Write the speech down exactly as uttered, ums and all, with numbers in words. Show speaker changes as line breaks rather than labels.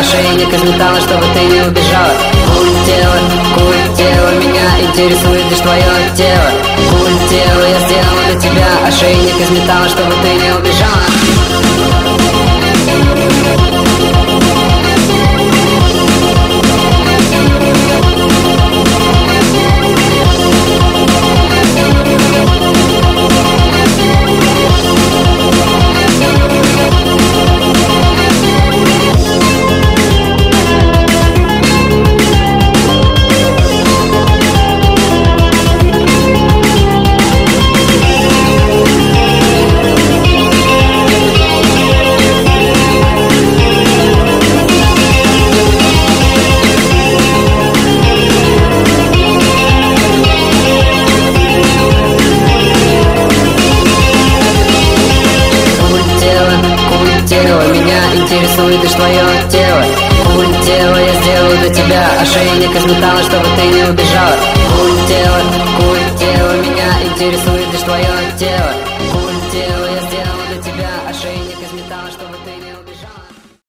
ошейник из металла, чтобы ты не убежала. Культ тела, культ тела, меня интересует лишь твое тело. Культ тела, я сделал для тебя ошейник из металла, чтобы ты не убежала. Меня интересует лишь твое тело. Культ тела, я сделаю для тебя ошейник из металла, чтобы ты не убежала. Культ тела, культ тела, меня интересует лишь твое тело. Культ тела, я сделал для тебя ошейник из металла, чтобы ты не убежала.